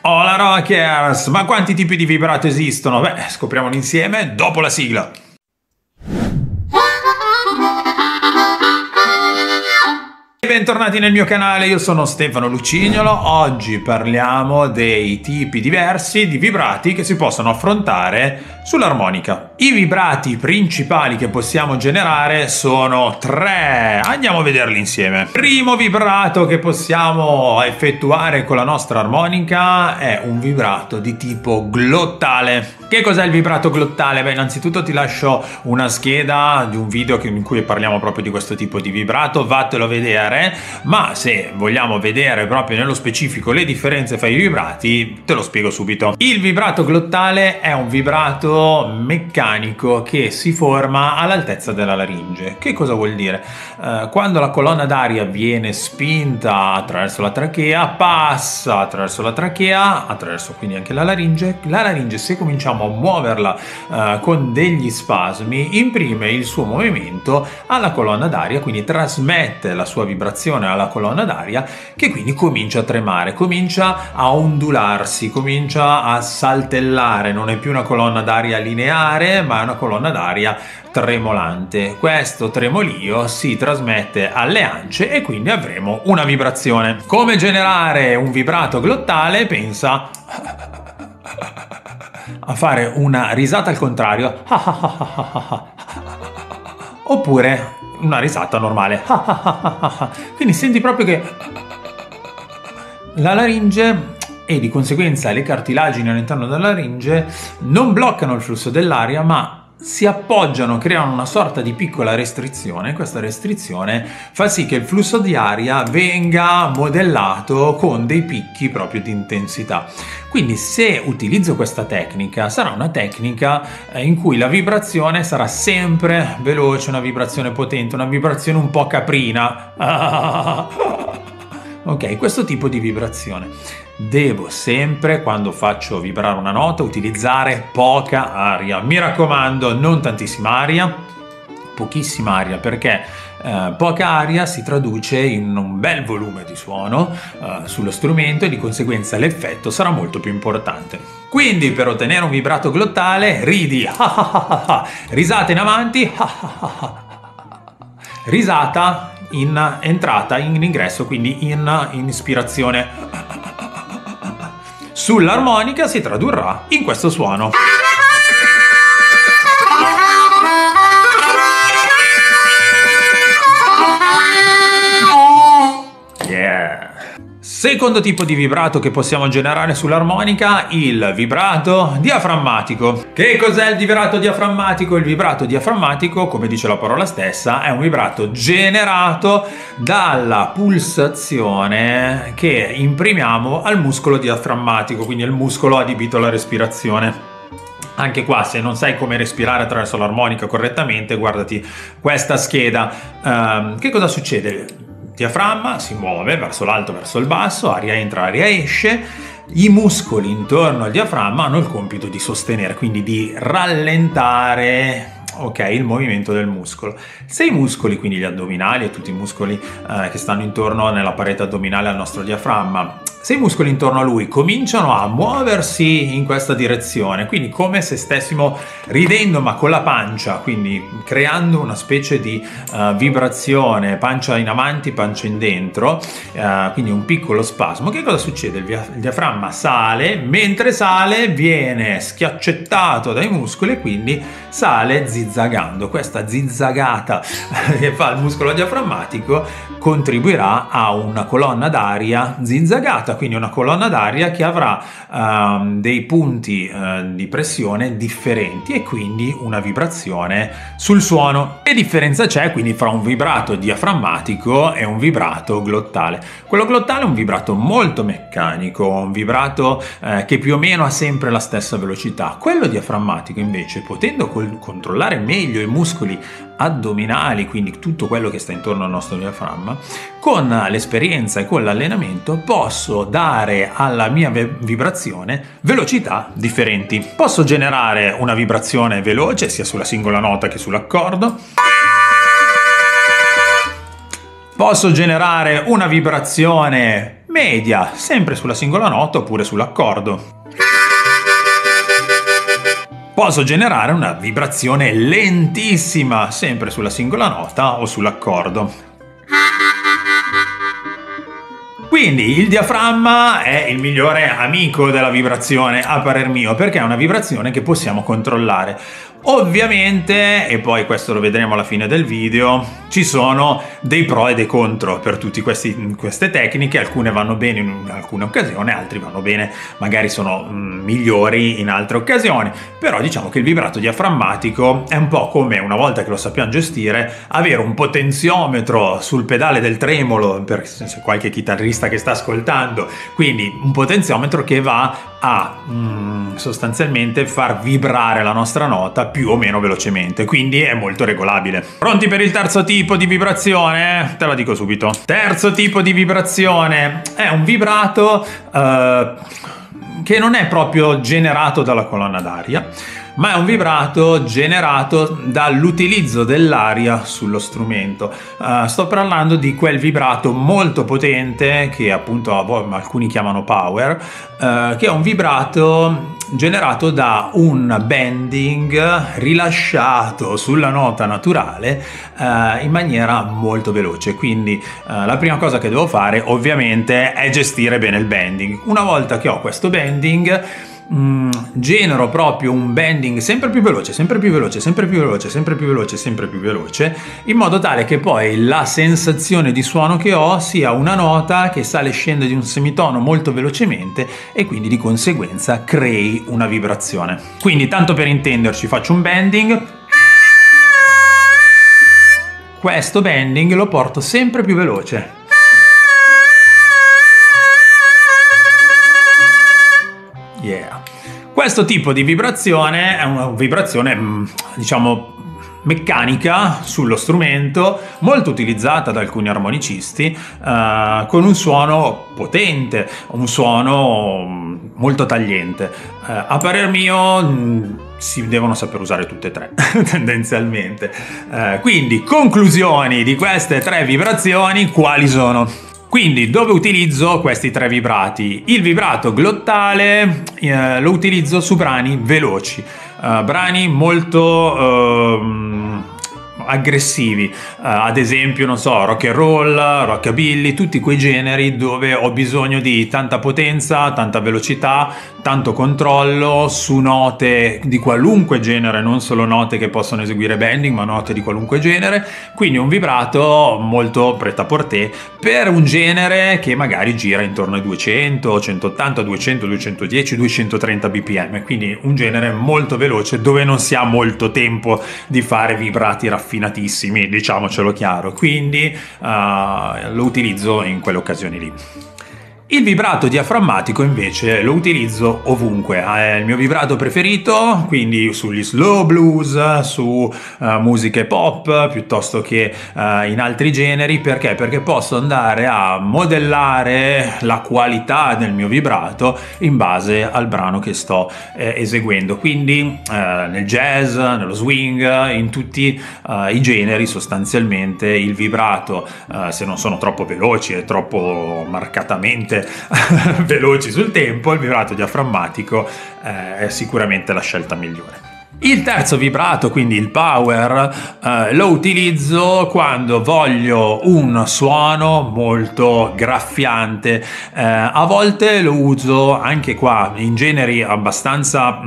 Hola Rockers! Ma quanti tipi di vibrato esistono? Beh, scopriamolo insieme dopo la sigla! Bentornati nel mio canale, io sono Stefano Lucignolo. Oggi parliamo dei tipi diversi di vibrati che si possono affrontare sull'armonica. I vibrati principali che possiamo generare sono tre. Andiamo a vederli insieme. Primo vibrato che possiamo effettuare con la nostra armonica è un vibrato di tipo glottale. Che cos'è il vibrato glottale? Beh, innanzitutto ti lascio una scheda di un video in cui parliamo proprio di questo tipo di vibrato, vattelo a vedere. Ma se vogliamo vedere proprio nello specifico le differenze fra i vibrati, te lo spiego subito. Il vibrato glottale è un vibrato meccanico che si forma all'altezza della laringe. Che cosa vuol dire? Quando la colonna d'aria viene spinta attraverso la trachea, passa attraverso la trachea, attraverso quindi anche la laringe, se cominciamo a muoverla con degli spasmi, imprime il suo movimento alla colonna d'aria, quindi trasmette la sua vibrazione alla colonna d'aria, che quindi comincia a tremare, comincia a ondularsi, comincia a saltellare. Non è più una colonna d'aria lineare, ma è una colonna d'aria tremolante. Questo tremolio si trasmette alle ance e quindi avremo una vibrazione. Come generare un vibrato glottale? Pensa a fare una risata al contrario, oppure una risata normale. Quindi senti proprio che la laringe e di conseguenza le cartilagini all'interno della laringe non bloccano il flusso dell'aria, ma si appoggiano, creano una sorta di piccola restrizione. Questa restrizione fa sì che il flusso di aria venga modellato con dei picchi proprio di intensità. Quindi se utilizzo questa tecnica, sarà una tecnica in cui la vibrazione sarà sempre veloce, una vibrazione potente, una vibrazione un po' caprina. Ok, questo tipo di vibrazione. Devo sempre, quando faccio vibrare una nota, utilizzare poca aria. Mi raccomando, non tantissima aria, pochissima aria, perché poca aria si traduce in un bel volume di suono sullo strumento e di conseguenza l'effetto sarà molto più importante. Quindi per ottenere un vibrato glottale ridi, risata in avanti, risata in entrata, in ingresso, quindi in ispirazione. Sull'armonica si tradurrà in questo suono. Yeah. Secondo tipo di vibrato che possiamo generare sull'armonica, il vibrato diaframmatico. Che cos'è il vibrato diaframmatico? Il vibrato diaframmatico, come dice la parola stessa, è un vibrato generato dalla pulsazione che imprimiamo al muscolo diaframmatico, quindi il muscolo adibito alla respirazione. Anche qua, se non sai come respirare attraverso l'armonica correttamente, guardati questa scheda. Che cosa succede? Il diaframma si muove verso l'alto, verso il basso, aria entra, aria esce. I muscoli intorno al diaframma hanno il compito di sostenere, quindi di rallentare il movimento del muscolo. Se i muscoli, quindi gli addominali e tutti i muscoli che stanno intorno nella parete addominale al nostro diaframma, se i muscoli intorno a lui cominciano a muoversi in questa direzione, quindi come se stessimo ridendo ma con la pancia, quindi creando una specie di vibrazione, pancia in avanti, pancia in dentro, quindi un piccolo spasmo, che cosa succede? Il diaframma sale, mentre sale viene schiaccettato dai muscoli e quindi sale zizzagando. Questa zizzagata che fa il muscolo diaframmatico contribuirà a una colonna d'aria zizzagata, quindi una colonna d'aria che avrà dei punti di pressione differenti e quindi una vibrazione sul suono. Che differenza c'è quindi fra un vibrato diaframmatico e un vibrato glottale? Quello glottale è un vibrato molto meccanico, un vibrato che più o meno ha sempre la stessa velocità. Quello diaframmatico invece, potendo controllare meglio i muscoli addominali, quindi tutto quello che sta intorno al nostro diaframma, con l'esperienza e con l'allenamento posso dare alla mia vibrazione velocità differenti. Posso generare una vibrazione veloce sia sulla singola nota che sull'accordo. Posso generare una vibrazione media, sempre sulla singola nota oppure sull'accordo. Posso generare una vibrazione lentissima, sempre sulla singola nota o sull'accordo. Quindi il diaframma è il migliore amico della vibrazione, a parer mio, perché è una vibrazione che possiamo controllare. Ovviamente, e poi questo lo vedremo alla fine del video, ci sono dei pro e dei contro per tutte queste tecniche. Alcune vanno bene in alcune occasioni, altre vanno bene, magari sono migliori in altre occasioni, però diciamo che il vibrato diaframmatico è un po' come, una volta che lo sappiamo gestire, avere un potenziometro sul pedale del tremolo, per se qualche chitarrista che sta ascoltando, quindi un potenziometro che va a sostanzialmente far vibrare la nostra nota più o meno velocemente, quindi è molto regolabile. Pronti per il terzo tipo di vibrazione? Te la dico subito. Terzo tipo di vibrazione è un vibrato che non è proprio generato dalla colonna d'aria, ma è un vibrato generato dall'utilizzo dell'aria sullo strumento. Sto parlando di quel vibrato molto potente che appunto alcuni chiamano power, che è un vibrato generato da un bending rilasciato sulla nota naturale in maniera molto veloce. Quindi la prima cosa che devo fare ovviamente è gestire bene il bending. Una volta che ho questo bending, genero proprio un bending sempre più veloce, sempre più veloce, sempre più veloce, sempre più veloce, sempre più veloce, in modo tale che poi la sensazione di suono che ho sia una nota che sale e scende di un semitono molto velocemente e quindi di conseguenza crei una vibrazione. Quindi, tanto per intenderci, faccio un bending, questo bending lo porto sempre più veloce. Yeah. Questo tipo di vibrazione è una vibrazione, diciamo, meccanica sullo strumento, molto utilizzata da alcuni armonicisti, con un suono potente, un suono molto tagliente. A parer mio si devono saper usare tutte e tre tendenzialmente. Quindi, conclusioni di queste tre vibrazioni quali sono? Quindi, dove utilizzo questi tre vibrati? Il vibrato glottale lo utilizzo su brani veloci, brani molto aggressivi, ad esempio, non so, rock and roll, rockabilly, tutti quei generi dove ho bisogno di tanta potenza, tanta velocità, tanto controllo su note di qualunque genere, non solo note che possono eseguire bending, ma note di qualunque genere. Quindi un vibrato molto prêt-à-porter per un genere che magari gira intorno ai 200, 180, 200, 210, 230 bpm, quindi un genere molto veloce dove non si ha molto tempo di fare vibrati raffinatissimi, diciamocelo chiaro, quindi lo utilizzo in quelle occasioni lì. Il vibrato diaframmatico invece lo utilizzo ovunque, è il mio vibrato preferito, quindi sugli slow blues, su musiche pop, piuttosto che in altri generi. Perché? Perché posso andare a modellare la qualità del mio vibrato in base al brano che sto eseguendo, quindi nel jazz, nello swing, in tutti i generi sostanzialmente il vibrato, se non sono troppo veloci e troppo marcatamente veloci sul tempo, il vibrato diaframmatico è sicuramente la scelta migliore. Il terzo vibrato, quindi il power, lo utilizzo quando voglio un suono molto graffiante. A volte lo uso anche qua in generi abbastanza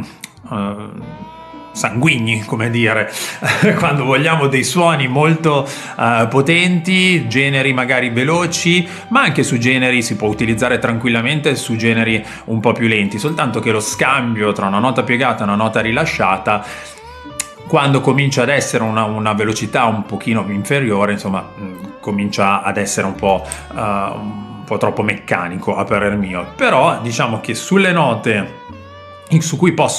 sanguigni, come dire, quando vogliamo dei suoni molto potenti, generi magari veloci, ma anche su generi si può utilizzare tranquillamente su generi un po' più lenti, soltanto che lo scambio tra una nota piegata e una nota rilasciata, quando comincia ad essere una velocità un pochino inferiore, insomma, comincia ad essere un po' troppo meccanico a parer mio. Però diciamo che sulle note su cui posso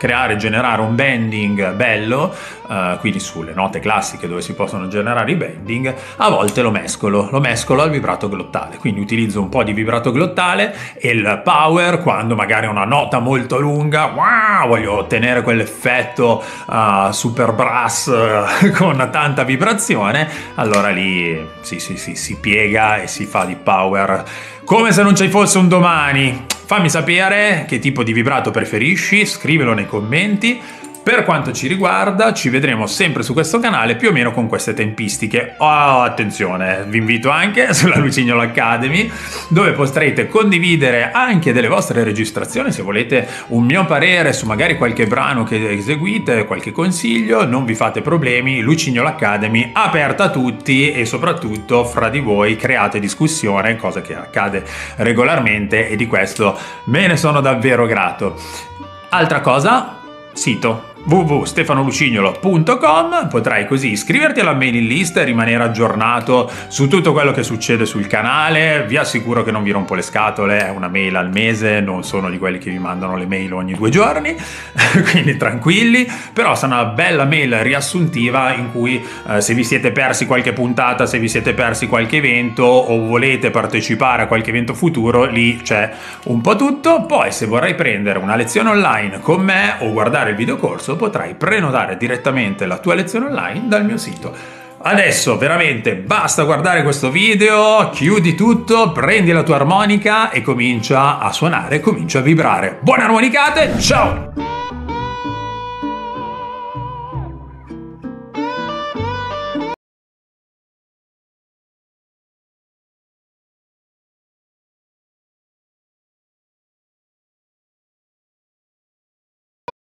creare e generare un bending bello, quindi sulle note classiche dove si possono generare i bending, a volte lo mescolo al vibrato glottale, quindi utilizzo un po' di vibrato glottale e il power quando magari ho una nota molto lunga, wow, voglio ottenere quell'effetto super brass con tanta vibrazione, allora lì si piega e si fa di power come se non ci fosse un domani. Fammi sapere che tipo di vibrato preferisci, scrivilo nei commenti. Per quanto ci riguarda, ci vedremo sempre su questo canale più o meno con queste tempistiche. Oh, attenzione, vi invito anche sulla Lucignolo Academy, dove potrete condividere anche delle vostre registrazioni, se volete un mio parere su magari qualche brano che eseguite, qualche consiglio, non vi fate problemi, Lucignolo Academy aperta a tutti e soprattutto fra di voi create discussione, cosa che accade regolarmente e di questo me ne sono davvero grato. Altra cosa, sito www.stefanolucignolo.com, potrai così iscriverti alla mailing list e rimanere aggiornato su tutto quello che succede sul canale. Vi assicuro che non vi rompo le scatole, è una mail al mese, non sono di quelli che vi mandano le mail ogni 2 giorni, quindi tranquilli, però sarà una bella mail riassuntiva in cui se vi siete persi qualche puntata, se vi siete persi qualche evento o volete partecipare a qualche evento futuro, lì c'è un po' tutto. Poi se vorrai prendere una lezione online con me o guardare il videocorso, potrai prenotare direttamente la tua lezione online dal mio sito. Adesso veramente basta guardare questo video, chiudi tutto, prendi la tua armonica e comincia a suonare, comincia a vibrare. Buone armonicate, ciao!